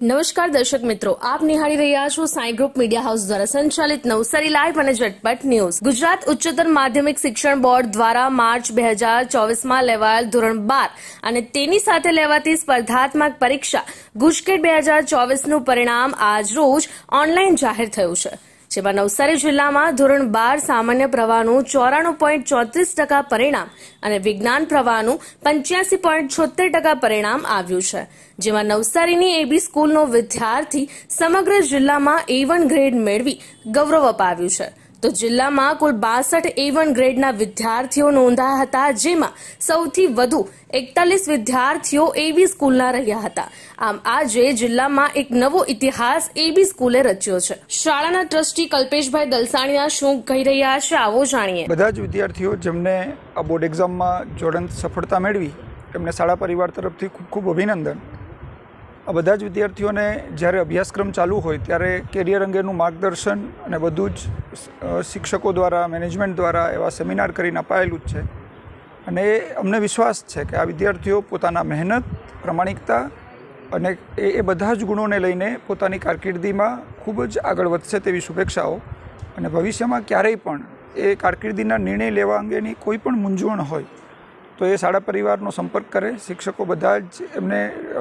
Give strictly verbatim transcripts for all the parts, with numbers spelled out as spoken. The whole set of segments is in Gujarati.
નમસ્કાર દર્શક મિત્રો, આપ નિહાળી રહ્યા છો સાઈ ગ્રુપ મીડિયા હાઉસ દ્વારા સંચાલિત નવસારી લાઈવ અને ઝટપટ ન્યૂઝ। ગુજરાત ઉચ્ચતર માધ્યમિક શિક્ષણ બોર્ડ દ્વારા માર્ચ બે હજાર ચોવીસમાં લેવાયેલ ધોરણ બાર અને તેની સાથે લેવાતી સ્પર્ધાત્મક પરીક્ષા ગુજકેટ બે હજાર ચોવીસનું પરિણામ આજ રોજ ઓનલાઈન જાહેર થયું છે, જેમાં નવસારી જિલ્લામાં ધોરણ બાર સામાન્ય પ્રવાહનું ચોરાણું પોઈન્ટ ચોત્રીસ ટકા પરિણામ અને વિજ્ઞાન પ્રવાહનું પંચ્યાસી પોઈન્ટ છોતેર ટકા પરિણામ આવ્યું છે, જેમાં નવસારીની એબી સ્કૂલનો વિદ્યાર્થી સમગ્ર જિલ્લામાં એ વન ગ્રેડ મેળવી ગૌરવ અપાવ્યું છે। તો જિલ્લામાં કુલ બાસઠ એ વન ગ્રેડના વિદ્યાર્થીઓ નોંધાયા હતા, જેમાં સૌથી વધુ એકતાલીસ વિદ્યાર્થીઓ એબી સ્કૂલના રહ્યા હતા। આમ આજે જિલ્લામાં એક નવો ઇતિહાસ એબી સ્કૂલે રચ્યો છે। શાળાના ટ્રસ્ટી કલ્પેશભાઈ દલસાણીયા શું કહી રહ્યા છે, આવો જાણીએ। બધા જ વિદ્યાર્થીઓ જેમને આ બોર્ડ એક્ઝામમાં જોડંત સફળતા મેળવી એમને શાળા પરિવાર તરફથી ખૂબ ખૂબ અભિનંદન। આ બધા જ વિદ્યાર્થીઓને જ્યારે અભ્યાસક્રમ ચાલુ હોય ત્યારે કેરિયર અંગેનું માર્ગદર્શન અને બધું જ શિક્ષકો દ્વારા, મેનેજમેન્ટ દ્વારા એવા સેમિનાર કરીને અપાયેલું જ છે અને અમને વિશ્વાસ છે કે આ વિદ્યાર્થીઓ પોતાના મહેનત, પ્રમાણિકતા અને એ બધા જ ગુણોને લઈને પોતાની કારકિર્દીમાં ખૂબ જ આગળ વધશે તેવી શુભેચ્છાઓ અને ભવિષ્યમાં ક્યારેય પણ એ કારકિર્દીના નિર્ણય લેવા અંગેની કોઈ પણ મૂંઝવણ હોય તો એ શાળા પરિવારનો સંપર્ક કરે। શિક્ષકો બધા જ એમને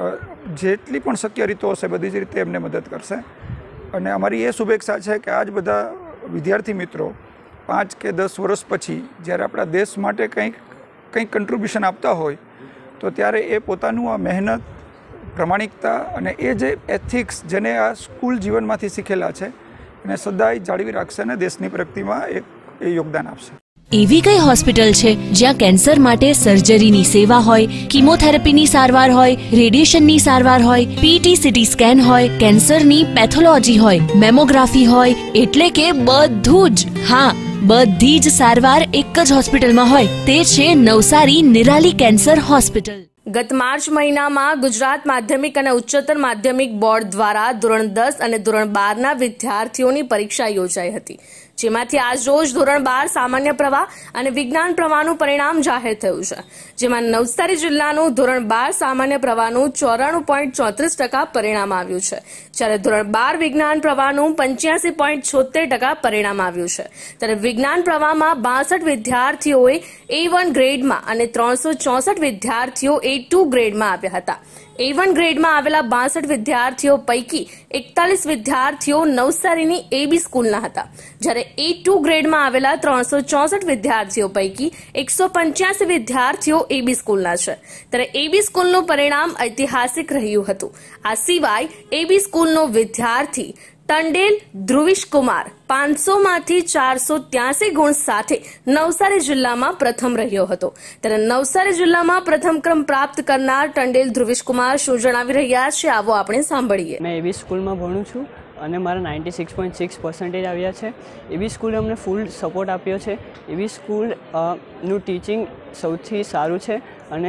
જેટલી પણ શક્ય રીતો હશે બધી જ રીતે એમને મદદ કરશે અને અમારી એ શુભેચ્છા છે કે આજ બધા વિદ્યાર્થી મિત્રો પાંચ કે દસ વર્ષ પછી જ્યારે આપણા દેશ માટે કંઈક કંઈક કન્ટ્રીબ્યુશન આપતા હોય તો ત્યારે એ પોતાનું આ મહેનત, પ્રમાણિકતા અને એ જે એથિક્સ જેને આ સ્કૂલ જીવનમાંથી શીખેલા છે એને સદાય જાળવી રાખશે અને દેશની પ્રગતિમાં એક એ યોગદાન આપશે। એવી કઈ હોસ્પિટલ છે જ્યાં કેન્સર માટે સર્જરીની સેવા હોય, કીમોથેરાપીની સારવાર હોય, રેડિયેશનની સારવાર હોય, પીટી સીટી સ્કેન હોય, કેન્સરની પેથોલોજી હોય, મેમોગ્રાફી હોય, એટલે કે બધું જ, હા બધી જ સારવાર એક જ હોસ્પિટલમાં હોય, તે છે નવસારી નિરાલી કેન્સર હોસ્પિટલ। ગત માર્ચ મહિનામાં ગુજરાત માધ્યમિક અને ઉચ્ચતર માધ્યમિક બોર્ડ દ્વારા ધોરણ દસ અને ધોરણ બારના વિદ્યાર્થીઓની પરીક્ષા યોજાઈ હતી, જેમાંથી આજ રોજ ધોરણ બાર સામાન્ય પ્રવાહ અને વિજ્ઞાન પ્રવાહનું પરિણામ જાહેર થયું છે, જેમાં નવસારી જિલ્લાનું ધોરણ બાર સામાન્ય પ્રવાહનું ચોરાણું પોઈન્ટ ચોત્રીસ ટકા પરિણામ આવ્યું છે, જ્યારે ધોરણ બાર વિજ્ઞાન પ્રવાહનું પંચ્યાસી પોઈન્ટ છોતેર ટકા પરિણામ આવ્યું છે। ત્યારે વિજ્ઞાન પ્રવાહમાં બાસઠ વિદ્યાર્થીઓએ એ વન ગ્રેડમાં અને ત્રણસો ચોસઠ વિદ્યાર્થીઓ એ ટુ ગ્રેડમાં આવ્યા હતા। એ વન ગ્રેડમાં આવેલા બાસઠ વિદ્યાર્થીઓ પૈકી એકતાલીસ વિદ્યાર્થીઓ નવસારીની એબી સ્કૂલના હતા, જ્યારે એ ટુ ગ્રેડમાં આવેલા ત્રણસો ચોસઠ વિદ્યાર્થીઓ પૈકી એકસો પંચ્યાસી વિદ્યાર્થીઓ એબી સ્કૂલના છે। ત્યારે એબી સ્કૂલનું પરિણામ ઐતિહાસિક રહ્યું હતું। આ સિવાય એબી સ્કૂલનો વિદ્યાર્થી ટંડેલ ધ્રુવિશ કુમાર પાંચસો માંથી ચારસો ત્યાસી ગુણ સાથે નવસારી જિલ્લામાં પ્રથમ રહ્યો હતો। ત્યારે નવસારી જિલ્લામાં પ્રથમ ક્રમ પ્રાપ્ત કરનાર ટંડેલ ધ્રુવિશ કુમાર શું જણાવી રહ્યા છે, આવો આપણે સાંભળીએ। મેં એબી સ્કૂલમાં ભણું છું અને મારા ninety six point six percentage આવ્યા છે। એબી સ્કૂલે અમને ફૂલ સપોર્ટ આપ્યો છે। એબી સ્કૂલ નું ટીચિંગ સૌથી સારું છે અને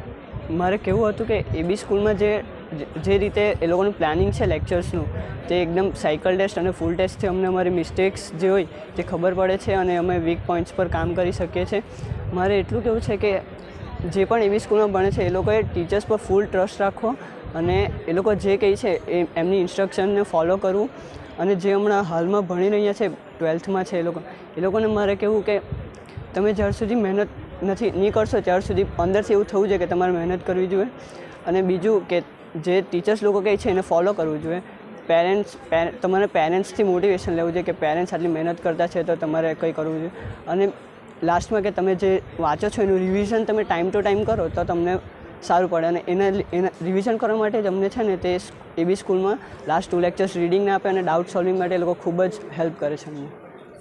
મારે કહેવું હતું કે એબી સ્કૂલમાં જે જે રીતે એ લોકોનું પ્લાનિંગ છે લેક્ચર્સનું, તે એકદમ સાયકલ ટેસ્ટ અને ફૂલ ટેસ્ટથી અમને અમારી મિસ્ટેક્સ જે હોય તે ખબર પડે છે અને અમે વીક પોઈન્ટ્સ પર કામ કરી શકીએ છીએ। મારે એટલું કહેવું છે કે જે પણ એબી સ્કૂલમાં ભણે છે એ લોકોએ ટીચર્સ પર ફૂલ ટ્રસ્ટ રાખવો અને એ લોકો જે કહે છે એ એમની ઇન્સ્ટ્રક્શનને ફોલો કરવું અને જે હમણાં હાલમાં ભણી રહ્યા છે, ટ્વેલ્થમાં છે એ લોકો, એ લોકોને મારે કહેવું કે તમે જ્યાર સુધી મહેનત નથી નહીં કરશો ત્યાર સુધી અંદરથી એવું થવું જોઈએ કે તમારે મહેનત કરવી જોઈએ અને બીજું કે જે ટીચર્સ લોકો કહે છે એને ફોલો કરવું જોઈએ। પેરેન્ટ્સ તમારે પેરેન્ટ્સથી મોટિવેશન લેવું જોઈએ કે પેરેન્ટ્સ આટલી મહેનત કરતા છે તો તમારે કંઈ કરવું જોઈએ અને લાસ્ટમાં કે તમે જે વાંચો છો એનું રિવિઝન તમે ટાઈમ ટુ ટાઈમ કરો તો તમને સારું પડે અને એના એના રિવિઝન કરવા માટે જ અમને છે ને તે એબી સ્કૂલમાં લાસ્ટ ટુ લેક્ચર્સ રીડિંગને આપે અને ડાઉટ સોલ્વિંગ માટે એ લોકો ખૂબ જ હેલ્પ કરે છે અમને।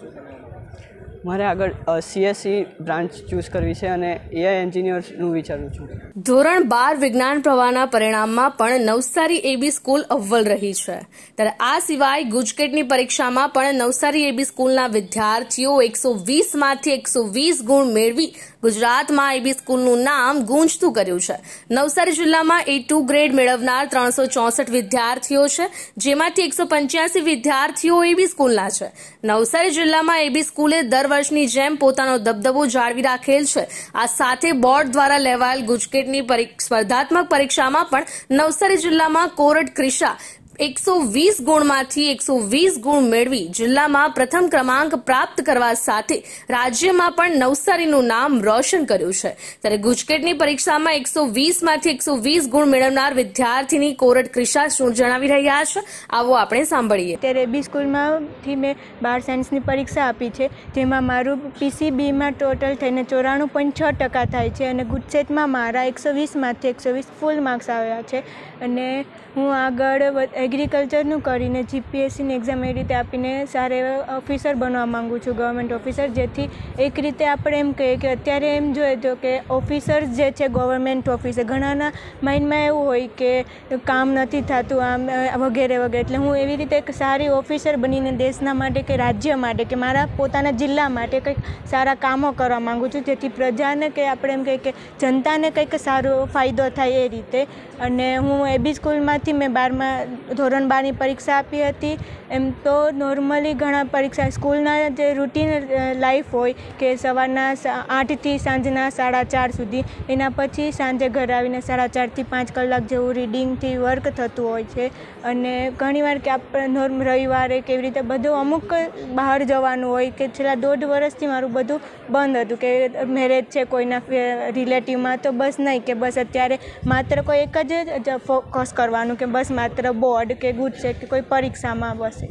મારે આગળ સીએસસી બ્રાન્ચ ચૂઝ કરવી છે અને એઆઈ એન્જિનિયરનું વિચારું છું। ધોરણ બાર વિજ્ઞાન પ્રવાહના પરિણામમાં પણ નવસારી એબી સ્કૂલ અવ્વલ રહી છે। ત્યારે આ સિવાય ગુજકેટની પરીક્ષામાં પણ નવસારી એબી સ્કૂલના વિદ્યાર્થીઓ એકસો વીસ માંથી એકસો વીસ ગુણ મેળવી ગુજરાતમાં એબી સ્કૂલનું નામ ગુંજતું કર્યું છે। નવસારી જિલ્લામાં એ ટુ ગ્રેડ મેળવનાર ત્રણસો ચોસઠ વિદ્યાર્થીઓ છે, જેમાંથી એકસો પંચ્યાસી વિદ્યાર્થીઓ એબી સ્કૂલના છે। નવસારી જિલ્લામાં એબી સ્કૂલે દર વર્ષની જેમ પોતાનો દબદબો જાળવી રાખેલ છે। આ સાથે બોર્ડ દ્વારા લેવાયેલ ગુજકેટની સ્પર્ધાત્મક પરીક્ષામાં પણ નવસારી જિલ્લામાં કોરટ ક્રિશા એકસો વીસ ગુણમાંથી એકસો વીસ ગુણ મેળવી જિલ્લામાં પ્રથમ ક્રમાંક પ્રાપ્ત કરવા સાથે રાજ્યમાં પણ નવસારીનું નામ રોશન કર્યું છે. ત્યારે ગુજકેટની પરીક્ષામાં એકસો વીસમાંથી એકસો વીસ ગુણ મેળવનાર વિદ્યાર્થીની કોરટ ક્રિશા શું જણાવી રહ્યા છે, આવો આપણે સાંભળીએ. ત્યારે એબી સ્કૂલમાંથી મેં બાર સાયન્સની પરીક્ષા આપી છે, જેમાં મારું પીસીબીમાં ટોટલ થઈને ચોરાણું પોઈન્ટ છ ટકા થાય છે અને ગુજકેટમાં મારા એકસો વીસમાંથી એકસો વીસ ફૂલ માર્ક્સ આવ્યા છે. અને હું આગળ એગ્રીકલ્ચરનું કરીને જીપીએસસીની એક્ઝામ એ રીતે આપીને સારા એવા ઓફિસર બનવા માગું છું, ગવર્મેન્ટ ઓફિસર. જેથી એક રીતે આપણે એમ કહીએ કે અત્યારે એમ જોઈએ તો કે ઓફિસર જે છે ગવર્મેન્ટ ઓફિસર, ઘણાના માઇન્ડમાં એવું હોય કે કામ નથી થતું આમ વગેરે વગેરે. એટલે હું એવી રીતે એક સારી ઓફિસર બનીને દેશના માટે કે રાજ્ય માટે કે મારા પોતાના જિલ્લા માટે કંઈક સારા કામો કરવા માગું છું, જેથી પ્રજાને કે આપણે એમ કહીએ કે જનતાને કંઈક સારો ફાયદો થાય એ રીતે. અને હું એબી સ્કૂલમાંથી મેં બારમાં ધોરણ બારની પરીક્ષા આપી હતી. એમ તો નોર્મલી ઘણા પરીક્ષા સ્કૂલના જે રૂટીન લાઈફ હોય કે સવારના આઠથી સાંજના સાડા ચાર સુધી, એના પછી સાંજે ઘર આવીને સાડા ચારથી પાંચ કલાક જેવું રીડિંગથી વર્ક થતું હોય છે. અને ઘણીવાર કે આપણે નોર્મ રવિવારે કેવી રીતે બધું અમુક બહાર જવાનું હોય કે છેલ્લા દોઢ વર્ષથી મારું બધું બંધ હતું કે મેરેજ છે કોઈના રિલેટિવમાં, તો બસ નહીં કે બસ અત્યારે માત્ર કોઈ એક જ ફોકસ કરવાનું કે બસ માત્ર બોર્ડ કે ગુજકેટ કે કોઈ પરીક્ષામાં બસે.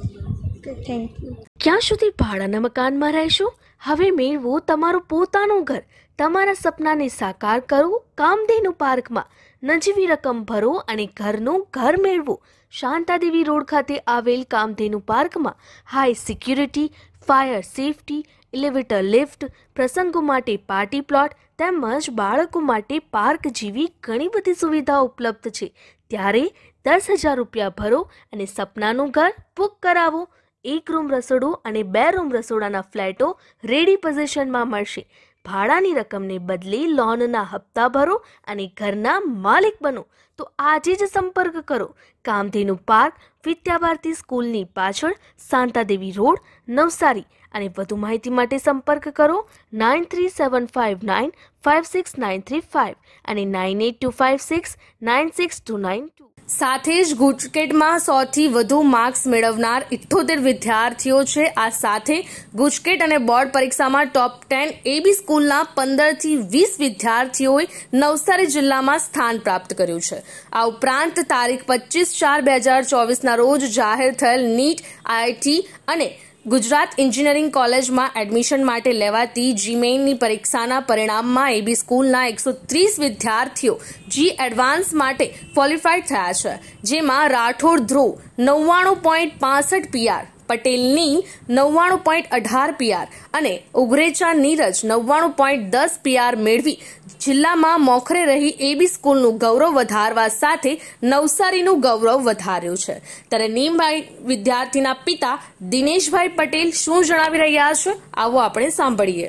Thank you. ક્યાં સુધી ભાડાના મકાનમાં રહેશો? હવે મેળવો તમારું પોતાનું ઘર. તમારા સપનાને સાકાર કરો કામધેનુ પાર્કમાં. નજીવી રકમ ભરો અને ઘરનું ઘર મેળવો. શાંતાદેવી રોડ ખાતે આવેલ કામધેનુ પાર્કમાં high security, fire safety, elevator lift, પ્રસંગો માટે પાર્ટી પ્લોટ તેમજ બાળકો માટે પાર્ક જેવી ઘણી બધી સુવિધાઓ ઉપલબ્ધ છે. ત્યારે દસ હજાર રૂપિયા ભરો અને સપનાનું ઘર બુક કરાવો. એક રૂમ રસોડું અને બે રૂમ રસોડાના ફ્લેટો રેડી પોઝિશનમાં મળશે. ભાડાની રકમને બદલે લોનના હપ્તા ભરો અને ઘરના માલિક બનો. તો આજે જ સંપર્ક કરો. કામધેનુ પાર્ક, વિદ્યાભારતી સ્કૂલની પાછળ, શાંતાદેવી રોડ, નવસારી. અને વધુ માહિતી માટે સંપર્ક કરો nine three seven five nine five six nine three five અને nine eight two five six nine six two nine two. સાથે જ ગુજકેટમાં સૌથી વધુ માર્ક્સ મેળવનાર ઇઠ્ઠોતેર વિદ્યાર્થીઓ છે. આ સાથે ગુજકેટ અને બોર્ડ પરીક્ષામાં ટોપ ટેન એબી સ્કૂલના પંદરથી વીસ વિદ્યાર્થીઓએ નવસારી જિલ્લામાં સ્થાન પ્રાપ્ત કર્યું છે. આ ઉપરાંત તારીખ પચીસ ચાર બે હજાર ચોવીસના રોજ જાહેર થયેલ નીટ, આઈઆઈટી અને ગુજરાત એન્જિનિયરિંગ કોલેજમાં એડમિશન માટે લેવાતી જીમેઇનની પરીક્ષાના પરિણામમાં એબી સ્કૂલના એકસો ત્રીસ વિદ્યાર્થીઓ જી એડવાન્સ માટે ક્વોલિફાઈડ થયા છે. જેમાં રાઠોડ ધ્રુવ નવ્વાણું પોઈન્ટ પાસઠ પીઆર, પટેલની નવ્વાણું પોઈન્ટ અઢાર પીઆર અને ઉગરેચા નીરજ નવ્વાણું પોઈન્ટ દસ પીઆર મેળવી જિલ્લામાં મોખરે રહી એબી સ્કૂલનું ગૌરવ વધારવા સાથે નવસારીનું ગૌરવ વધાર્યું છે. ત્યારે નીમભાઈ વિદ્યાર્થીના પિતા દિનેશભાઈ પટેલ શું જણાવી રહ્યા છે, આવો આપણે સાંભળીએ.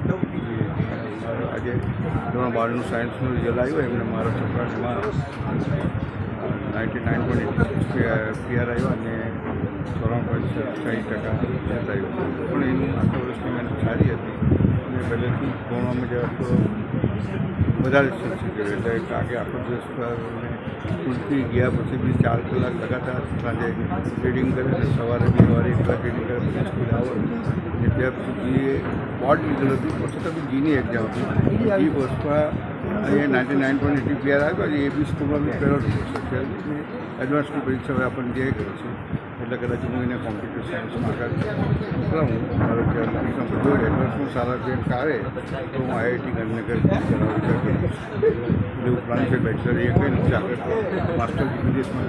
આજે ધોરણ બારનું સાયન્સનું રિઝલ્ટ આવ્યું, એમને મારા છોકરામાં નાઇન્ટી નાઇન પોઈન્ટ પીઆર આવ્યો અને ચોરાણું પોઈન્ટ સાઠ ટકા રિઝલ્ટ આવ્યું. પણ એનું આખા વર્ષની મહેનત સારી હતી અને પહેલેથી ભણવામાં જે હતો વધારે શીખી ગયો. એટલે કાકે આખો દિવસ સ્કૂલથી ગયા પછી બી ચાર કલાક લગાતાર સાંજે રીડિંગ કરે અને સવારે બી સવારે એક કલાક રીડિંગ કરે પછી સ્કૂલે આવો. અને ત્યાર પછી બોર્ડ લીધેલું હતું, પછી તો જીની એક્ઝામ હતી. એ વર્ષમાં અહીંયા ninety nine point eighty PR આવ્યો. એ બી સ્કૂલમાં બી પહેલો છે. એડવાન્સની પરીક્ષા હવે આપણને જે કરે છે એટલે કદાચ હું એને કોમ્પ્યુટર સાયન્સમાં આગળ મોકલાવું. મારો એક્ઝામ જો એડવાન્સમાં સારા રેન્ક આવે તો હું આઈઆઈટી ગાંધીનગર કરાવી શકીશ. એવું પ્લાન છે. બેચલર એ કંઈ નથી, આગળ માસ્ટર વિદેશમાં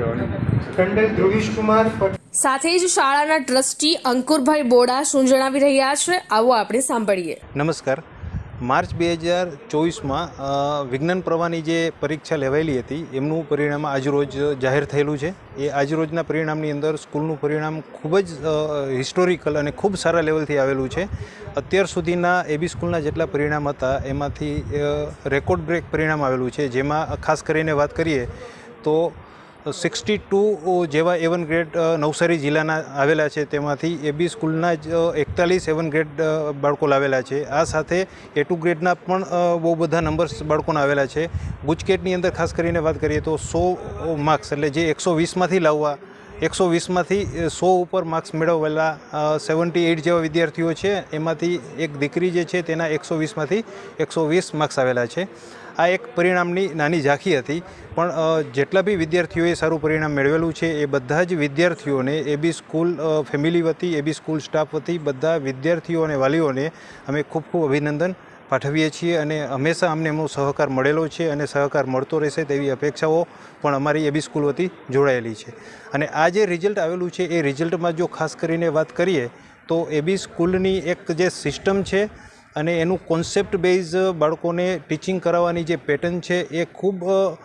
જવાની. સાથે જ શાળાના ટ્રસ્ટી અંકુરભાઈ બોડા શું જણાવી રહ્યા છે, આવો આપણે સાંભળીએ. નમસ્કાર. માર્ચ બે હજાર ચોવીસમાં વિજ્ઞાન પ્રવાહની જે પરીક્ષા લેવાયેલી હતી એમનું પરિણામ આજરોજ જાહેર થયેલું છે. એ આજરોજના પરિણામની અંદર સ્કૂલનું પરિણામ ખૂબ જ હિસ્ટોરિકલ અને ખૂબ સારા લેવલથી આવેલું છે. અત્યાર સુધીના એબી સ્કૂલના જેટલા પરિણામ હતા એમાંથી રેકોર્ડ બ્રેક પરિણામ આવેલું છે. જેમાં ખાસ કરીને વાત કરીએ તો સિક્સટી ટુ જેવા એવન ગ્રેડ નવસારી જિલ્લાના આવેલા છે. તેમાંથી એબી સ્કૂલના જ એકતાલીસ એવન ગ્રેડ બાળકો લાવેલા છે. આ સાથે એ ટુ ગ્રેડના પણ બહુ બધા નંબર્સ બાળકોના આવેલા છે. ગુજકેટની અંદર ખાસ કરીને વાત કરીએ તો સો માર્ક્સ એટલે જે એકસો વીસમાંથી લાવવા એકસો વીસમાંથી સો ઉપર માર્ક્સ મેળવેલા સેવન્ટી એઇટ જેવા વિદ્યાર્થીઓ છે. એમાંથી એક દીકરી જે છે તેના એકસો વીસમાંથી એકસો વીસ માર્ક્સ આવેલા છે. આ એક પરિણામની નાની ઝાંખી હતી, પણ જેટલા બી વિદ્યાર્થીઓએ સારું પરિણામ મેળવેલું છે એ બધા જ વિદ્યાર્થીઓને એબી સ્કૂલ ફેમિલી વતી, એબી સ્કૂલ સ્ટાફ વતી બધા વિદ્યાર્થીઓ અને વાલીઓને અમે ખૂબ ખૂબ અભિનંદન પાઠવીએ છીએ. અને હંમેશા અમને એમનો સહકાર મળેલો છે અને સહકાર મળતો રહેશે તેવી અપેક્ષાઓ પણ અમારી એબી સ્કૂલ વતી જોડાયેલી છે. અને આ જે રિઝલ્ટ આવેલું છે એ રિઝલ્ટમાં જો ખાસ કરીને વાત કરીએ તો એબી સ્કૂલની એક જે સિસ્ટમ છે અને એનું કોન્સેપ્ટ બેઝ બાળકોને ટીચિંગ કરાવવાની જે પેટર્ન છે એ ખૂબ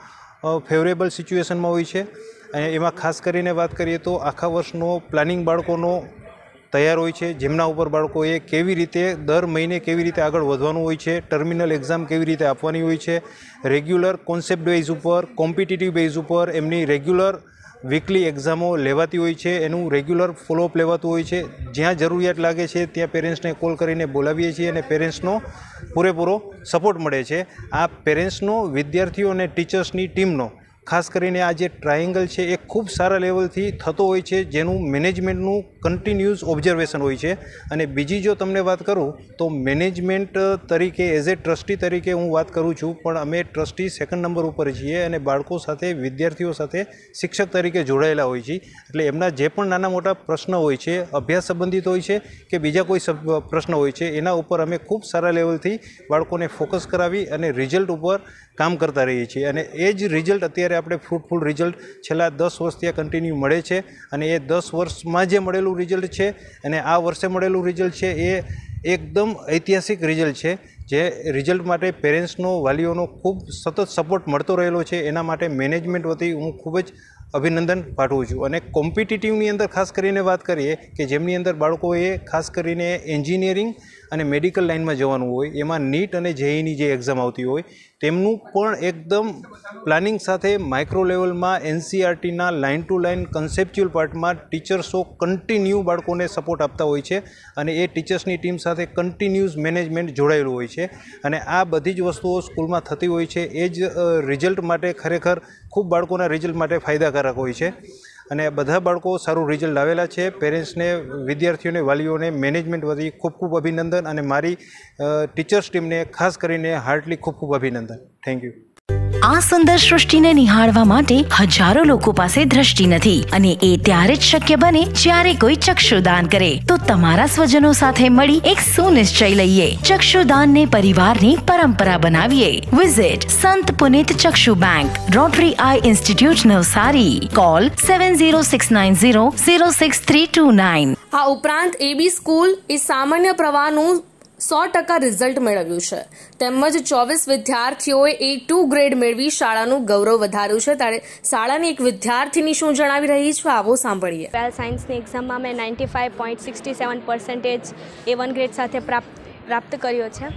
ફેવરેબલ સિચ્યુએશનમાં હોય છે. અને એમાં ખાસ કરીને વાત કરીએ તો આખા વર્ષનો પ્લાનિંગ બાળકોનો તૈયાર હોય છે, જેમના ઉપર બાળકોએ કેવી રીતે દર મહિને કેવી રીતે આગળ વધવાનું હોય છે, ટર્મિનલ એક્ઝામ કેવી રીતે આપવાની હોય છે, રેગ્યુલર કોન્સેપ્ટ બેઝ ઉપર, કોમ્પિટિટિવ બેઝ ઉપર એમની રેગ્યુલર વીકલી એક્ઝામો લેવાતી હોય છે, એનું રેગ્યુલર ફોલોઅપ લેવાતું હોય છે. જ્યાં જરૂરિયાત લાગે છે ત્યાં પેરેન્ટ્સને કોલ કરીને બોલાવીએ છીએ અને પેરેન્ટ્સનો પૂરેપૂરો સપોર્ટ મળે છે. આ પેરેન્ટ્સનો, વિદ્યાર્થીઓ અને ટીચર્સની ટીમનો ખાસ કરીને આ જે ટ્રાયેંગલ છે એ ખૂબ સારા લેવલથી થતો હોય છે, જેનું મેનેજમેન્ટનું કન્ટિન્યુઅસ ઓબ્ઝર્વેશન હોય છે. અને બીજી જો તમને વાત કરું તો મેનેજમેન્ટ તરીકે એઝ એ ટ્રસ્ટી તરીકે હું વાત કરું છું, પણ અમે ટ્રસ્ટી સેકન્ડ નંબર ઉપર છીએ અને બાળકો સાથે, વિદ્યાર્થીઓ સાથે શિક્ષક તરીકે જોડાયેલા હોય છે. એટલે એમના જે પણ નાના મોટા પ્રશ્ન હોય છે, અભ્યાસ સંબંધિત હોય છે કે બીજા કોઈ પ્રશ્ન હોય છે, એના ઉપર અમે ખૂબ સારા લેવલથી બાળકોને ફોકસ કરાવી અને રિઝલ્ટ ઉપર કામ કરતા રહીએ છીએ. અને એ જ રિઝલ્ટ અત્યારે આપણે ફ્રૂટફુલ રિઝલ્ટ છેલ્લા દસ વર્ષથી આ કન્ટિન્યુ મળે છે. અને એ દસ વર્ષમાં જે મળેલું રિઝલ્ટ છે અને આ વર્ષે મળેલું રિઝલ્ટ છે એ એકદમ ઐતિહાસિક રિઝલ્ટ છે. જે રિઝલ્ટ માટે પેરેન્ટ્સનો, વાલીઓનો ખૂબ સતત સપોર્ટ મળતો રહેલો છે. એના માટે મેનેજમેન્ટ વતી હું ખૂબ જ અભિનંદન પાઠવું છું. અને કોમ્પિટિટિવની અંદર ખાસ કરીને વાત કરીએ કે જેમની અંદર બાળકોએ ખાસ કરીને એન્જિનિયરિંગ અને મેડિકલ લાઇનમાં જવાનું હોય, એમાં નીટ અને જેઈની જે એક્ઝામ આવતી હોય તેમનું પણ એકદમ પ્લાનિંગ સાથે માઇક્રો લેવલમાં એનસીઆરટીના લાઇન ટુ લાઇન કન્સેપ્ચ્યુઅલ પાર્ટમાં ટીચર્સો કન્ટિન્યુ બાળકોને સપોર્ટ આપતા હોય છે. અને એ ટીચર્સની ટીમ સાથે કન્ટિન્યુઅસ મેનેજમેન્ટ જોડાયેલું હોય છે. અને આ બધી જ વસ્તુઓ સ્કૂલમાં થતી હોય છે. એ જ રિઝલ્ટ માટે ખરેખર ખૂબ બાળકોના રિઝલ્ટ માટે ફાયદાકારક હોય છે. અને બધા બાળકો સારું રિઝલ્ટ લાવેલા છે. પેરેન્ટ્સને, વિદ્યાર્થીઓને, વાલીઓને મેનેજમેન્ટ વતી ખૂબ ખૂબ અભિનંદન અને મારી ટીચર્સ ટીમને ખાસ કરીને હાર્ટલી ખૂબ ખૂબ અભિનંદન. Thank you. આ સુંદર સૃષ્ટિને નિહાળવા માટે હજારો લોકો પાસે દ્રષ્ટિ નથી અને એ ત્યારે જ શક્ય બને જ્યારે કોઈ ચક્ષુદાન કરે. તો તમારા સ્વજનો સાથે મળી એક સુનિશ્ચય લઈએ, ચક્ષુદાનને પરિવારની પરંપરા બનાવીએ. Visit Sant Punit Chakshu bank, Rotary eye institute Navsari. Call seven zero six nine zero zero six three two nine. આ ઉપરાંત એબી સ્કૂલ એ સામાન્ય પ્રવાહનું સો ટકા રિઝલ્ટ મેળવ્યું છે, તેમજ ચોવીસ વિદ્યાર્થીઓએ એ ટુ ગ્રેડ મેળવી શાળાનું ગૌરવ વધાર્યું છે. ત્યારે શાળાની એક વિદ્યાર્થીની શું જણાવી રહી છે, આવો સાંભળીએ. ટ્વેલ્થ સાયન્સની એક્ઝામમાં મેં ninety five point sixty seven percentage A one grade સાથે પ્રાપ્ત પ્રાપ્ત કર્યો છે.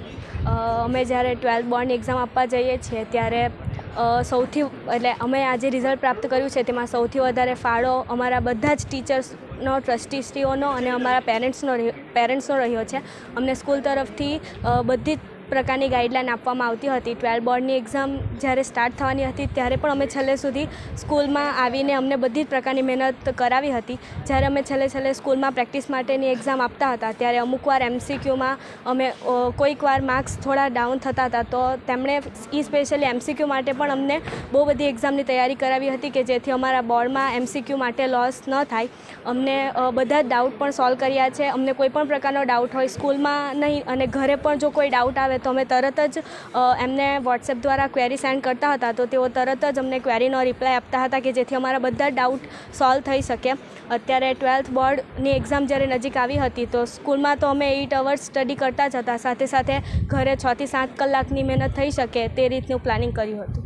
અમે જ્યારે ટ્વેલ્થ બોર્ડની એક્ઝામ આપવા જઈએ છીએ ત્યારે સૌથી એટલે અમે આજે રિઝલ્ટ પ્રાપ્ત કર્યું છે તેમાં સૌથી વધારે ફાળો અમારા બધા જ ટીચર્સનો, ટ્રસ્ટીશ્રીઓનો અને અમારા પેરેન્ટ્સનો પેરેન્ટ્સનો રહ્યો છે. અમને સ્કૂલ તરફથી બધી જ પ્રકારની ગાઈડલાઈન આપવામાં આવતી હતી. ટ્વેલ્થ બોર્ડની એક્ઝામ જ્યારે સ્ટાર્ટ થવાની હતી ત્યારે પણ અમે છેલ્લે સુધી સ્કૂલમાં આવીને અમને બધી જ પ્રકારની મહેનત કરાવી હતી. જ્યારે અમે છેલ્લે છેલ્લે સ્કૂલમાં પ્રેક્ટિસ માટેની એક્ઝામ આપતા હતા ત્યારે અમુક વાર એમસીક્યુમાં અમે કોઈક વાર માર્ક્સ થોડા ડાઉન થતા હતા, તો તેમણે ઈ સ્પેશિયલી એમસીક્યુ માટે પણ અમને બહુ બધી એક્ઝામની તૈયારી કરાવી હતી કે જેથી અમારા બોર્ડમાં એમસીક્યુ માટે લોસ ન થાય. અમને બધા જ ડાઉટ પણ સોલ્વ કર્યા છે. અમને કોઈ પણ પ્રકારનો ડાઉટ હોય સ્કૂલમાં નહીં અને ઘરે પણ જો કોઈ ડાઉટ આવે તો અમે તરત જ એમને વોટ્સએપ દ્વારા ક્વેરી સેન્ડ કરતા હતા, તો તેઓ તરત જ અમને ક્વેરીનો રિપ્લાય આપતા હતા કે જેથી અમારા બધા ડાઉટ સોલ્વ થઈ શકે. અત્યારે ટ્વેલ્થ બોર્ડની એક્ઝામ જ્યારે નજીક આવી હતી તો સ્કૂલમાં તો અમે એઇટ અવર્સ સ્ટડી કરતા જ હતા, સાથે સાથે ઘરે છ થી સાત કલાકની મહેનત થઈ શકે તે રીતનું પ્લાનિંગ કર્યું હતું.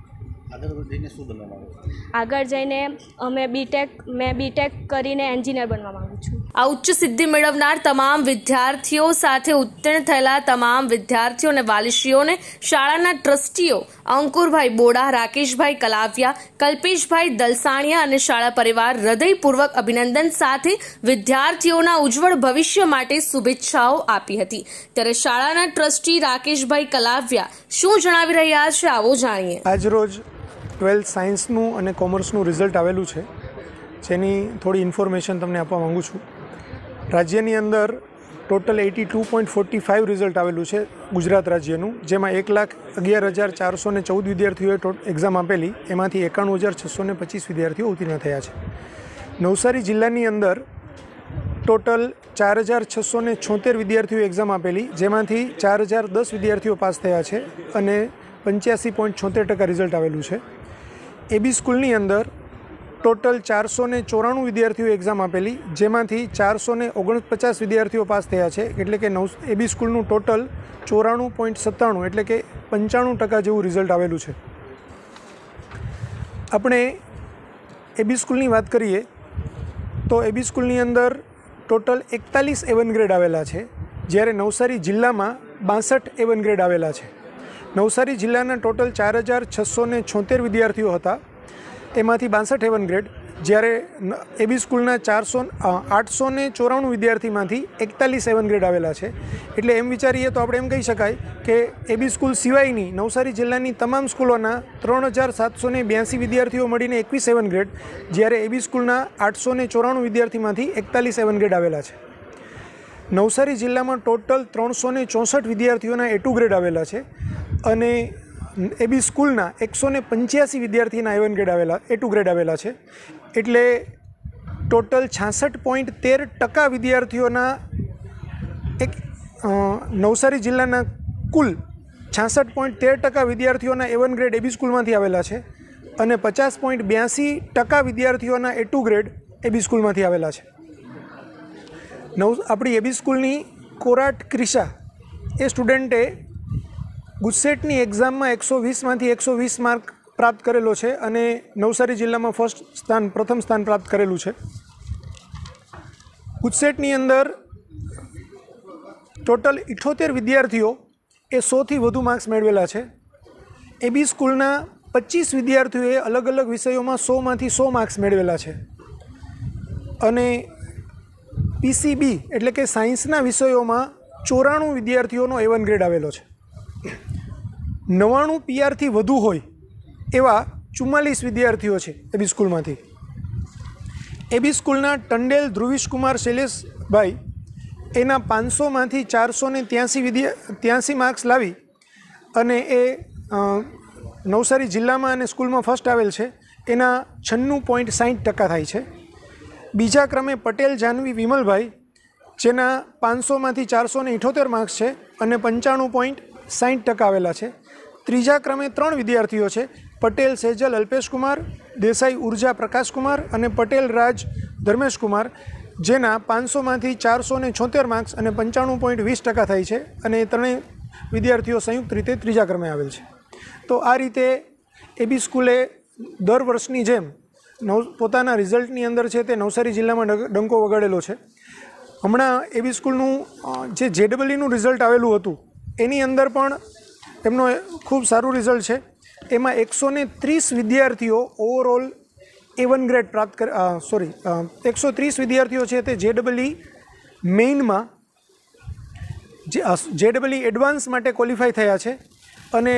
આગળ જઈને અમે બીટેક મેં બીટેક કરીને એન્જિનિયર બનવા માગું છું. આ ઉચ્ચ સિદ્ધિ મેળવનાર તમામ વિદ્યાર્થીઓ સાથે ઉત્તીર્ણ થયેલા તમામ વિદ્યાર્થીઓ અને વાલીશ્રીઓને શાળાના ટ્રસ્ટીઓ અંકુરભાઈ બોડા, રાકેશભાઈ કલાવિયા, કલ્પેશભાઈ દલસાણિયા અને શાળા પરિવાર હૃદયપૂર્વક અભિનંદન સાથે વિદ્યાર્થીઓના ઉજ્જવળ ભવિષ્ય માટે શુભેચ્છાઓ આપી હતી. ત્યારે શાળાના ટ્રસ્ટી રાકેશભાઈ કલાવિયા શું જણાવી રહ્યા છે, આવો જાણીએ. આજરોજ ટ્વેલ્થ સાયન્સનું અને કોમર્સનું રિઝલ્ટ આવેલું છે, જેની થોડી ઇન્ફોર્મેશન તમને આપવા માગું છું. રાજ્યની અંદર total eighty two point forty five result આવેલું છે ગુજરાત રાજ્યનું, જેમાં એક લાખ અગિયાર હજાર ચારસો ને ચૌદ વિદ્યાર્થીઓએ એક્ઝામ આપેલી. એમાંથી એકાણું હજાર છસો ને પચીસ વિદ્યાર્થીઓ ઉત્તીર્ણ થયા છે. નવસારી જિલ્લાની અંદર ટોટલ ચાર હજાર છસો ને છોતેર વિદ્યાર્થીઓ એક્ઝામ આપેલી, જેમાંથી ચાર હજાર દસ વિદ્યાર્થીઓ પાસ થયા છે અને પંચ્યાસી પોઈન્ટ છોતેર ટકા રિઝલ્ટ આવેલું છે. એબી સ્કૂલની અંદર ટોટલ ચારસો ને ચોરાણું વિદ્યાર્થીઓ એક્ઝામ આપેલી, જેમાંથી ચારસો ને ઓગણપચાસ વિદ્યાર્થીઓ પાસ થયા છે. એટલે કે નવ એબી સ્કૂલનું ટોટલ ચોરાણું પોઈન્ટ સત્તાણું એટલે કે પંચાણું ટકા જેવું રિઝલ્ટ આવેલું છે. આપણે એબી સ્કૂલની વાત કરીએ તો એબી સ્કૂલની અંદર ટોટલ એકતાલીસ એ વન ગ્રેડ આવેલા છે, જ્યારે નવસારી જિલ્લામાં બાસઠ એ વન ગ્રેડ આવેલા છે. નવસારી જિલ્લાના ટોટલ ચાર હજાર છસો ને છોતેર વિદ્યાર્થીઓ હતા, એમાંથી બાસઠ એ વન ગ્રેડ, જ્યારે એબી સ્કૂલના ચારસો આઠસો ને ચોરાણું વિદ્યાર્થીમાંથી એકતાલીસ એ વન ગ્રેડ આવેલા છે. એટલે એમ વિચારીએ તો આપણે એમ કહી શકાય કે એબી સ્કૂલ સિવાયની નવસારી જિલ્લાની તમામ સ્કૂલોના ત્રણ હજાર સાતસો ને બ્યાસી વિદ્યાર્થીઓ મળીને એકવીસ એ વન ગ્રેડ, જ્યારે એબી સ્કૂલના આઠસો ને ચોરાણું વિદ્યાર્થીમાંથી એકતાલીસ એ વન ગ્રેડ આવેલા છે. નવસારી જિલ્લામાં ટોટલ ત્રણસો ને ચોસઠ વિદ્યાર્થીઓના એ ટુ ગ્રેડ આવેલા છે અને એબી સ્કૂલના એકસો ને પંચ્યાસી વિદ્યાર્થીના એ વન ગ્રેડ આવેલા એ ટુ ગ્રેડ આવેલા છે. એટલે ટોટલ છાસઠ પોઈન્ટ તેર ટકા વિદ્યાર્થીઓના એક નવસારી જિલ્લાના કુલ છાસઠ પોઈન્ટ તેર ટકા વિદ્યાર્થીઓના એ વન ગ્રેડ એબી સ્કૂલમાંથી આવેલા છે અને પચાસ પોઈન્ટ બ્યાસી ટકા વિદ્યાર્થીઓના એ ટુ ગ્રેડ એબી સ્કૂલમાંથી આવેલા છે. નવ આપણી એબી સ્કૂલની કોરાટ ક્રિશા એ સ્ટુડન્ટે ગુજસેટની એક્ઝામમાં એકસો વીસમાંથી એકસો વીસ માર્ક પ્રાપ્ત કરેલો છે અને નવસારી જિલ્લામાં ફર્સ્ટ સ્થાન પ્રથમ સ્થાન પ્રાપ્ત કરેલું છે. ગુજસેટની અંદર ટોટલ ઇઠ્ઠોતેર વિદ્યાર્થીઓ એ સોથી વધુ માર્ક્સ મેળવેલા છે. એબી સ્કૂલના પચીસ વિદ્યાર્થીઓએ અલગ અલગ વિષયોમાં સોમાંથી સો માર્ક્સ મેળવેલા છે અને પીસીબી એટલે કે સાયન્સના વિષયોમાં ચોરાણું વિદ્યાર્થીઓનો એ વન ગ્રેડ આવેલો છે. નવ્વાણું પીઆરથી વધુ હોય એવા ચુમ્માલીસ વિદ્યાર્થીઓ છે એબી સ્કૂલમાંથી. એબી સ્કૂલના ટંડેલ ધ્રુવિશકુમાર શૈલેષભાઈ એના પાંચસોમાંથી ચારસો ને ત્યાંસી વિદ્યા ત્યાંસી માર્ક્સ લાવી અને એ નવસારી જિલ્લામાં અને સ્કૂલમાં ફર્સ્ટ આવેલ છે. એના છન્નું પોઈન્ટ સાઠ ટકા થાય છે. બીજા ક્રમે પટેલ જાનવી વિમલભાઈ, જેના પાંચસોમાંથી ચારસો ને ઇઠ્ઠોતેર માર્ક્સ છે અને પંચાણું પોઈન્ટ સાઠ ટકા આવેલા છે. ત્રીજા ક્રમે ત્રણ વિદ્યાર્થીઓ છે, પટેલ સેજલ અલ્પેશકુમાર, દેસાઈ ઉર્જા પ્રકાશકુમાર અને પટેલ રાજ ધર્મેશકુમાર, જેના પાંચસોમાંથી ચારસો ને છોતેર માર્ક્સ અને પંચાણું પોઈન્ટ વીસ ટકા થાય છે અને એ ત્રણેય વિદ્યાર્થીઓ સંયુક્ત રીતે ત્રીજા ક્રમે આવેલ છે. તો આ રીતે એબી સ્કૂલે દર વર્ષની જેમ નવ પોતાના રિઝલ્ટની અંદર છે તે નવસારી જિલ્લામાં ડંકો વગાડેલો છે. હમણાં એબી સ્કૂલનું જે જેડબલઈનું રિઝલ્ટ આવેલું હતું એની અંદર પણ એમનો ખૂબ સારું રિઝલ્ટ છે. એમાં એકસો ને ત્રીસ વિદ્યાર્થીઓ ઓવરઓલ એ વન ગ્રેડ પ્રાપ્ત કર સોરી એકસો ત્રીસ વિદ્યાર્થીઓ છે તે જેડબલઈ મેઇનમાં જે જેડબલઈ એડવાન્સ માટે ક્વોલિફાય થયા છે અને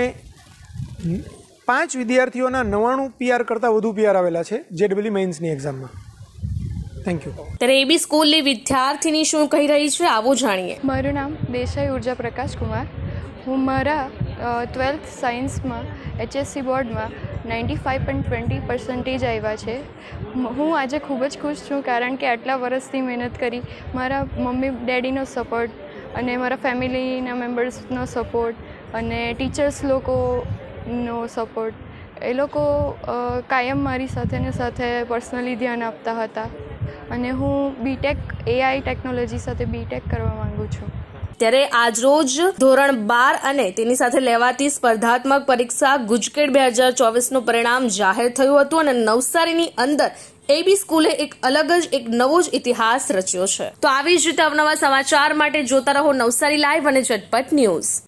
પાંચ વિદ્યાર્થીઓના નવ્વાણું પીઆર કરતાં વધુ પીઆર આવેલા છે જેડબલઈ મેઇન્સની એક્ઝામમાં. Thank you. ત્યારે એબી સ્કૂલની વિદ્યાર્થીની શું કહી રહી છે આવું જાણીએ. મારું નામ દેસાઈ ઉર્જા પ્રકાશ કુમાર. હું મારા ટ્વેલ્થ સાયન્સમાં એચએસસી બોર્ડમાં ninety five point twenty percentage આવ્યા છે. હું આજે ખૂબ જ ખુશ છું કારણ કે આટલા વર્ષથી મહેનત કરી, મારા મમ્મી ડેડીનો સપોર્ટ અને મારા ફેમિલીના મેમ્બર્સનો સપોર્ટ અને ટીચર્સ લોકોનો સપોર્ટ, એ લોકો કાયમ મારી સાથે ને સાથે પર્સનલી ધ્યાન આપતા હતા અને હું બીટેક એઆઈ ટેકનોલોજી સાથે બીટેક કરવા માગું છું. ત્યારે આજરોજ ધોરણ બાર અને તેની સાથે લેવાતી સ્પર્ધાત્મક પરીક્ષા ગુજકેટ બે હજાર ચોવીસનું પરિણામ જાહેર થયું હતું અને નવસારીની અંદર એબી સ્કૂલે એક અલગ જ એક નવો જ ઇતિહાસ રચ્યો છે. તો આવી જ રીતે અવનવા સમાચાર માટે જોતા રહો નવસારી લાઈવ અને ઝટપટ ન્યૂઝ.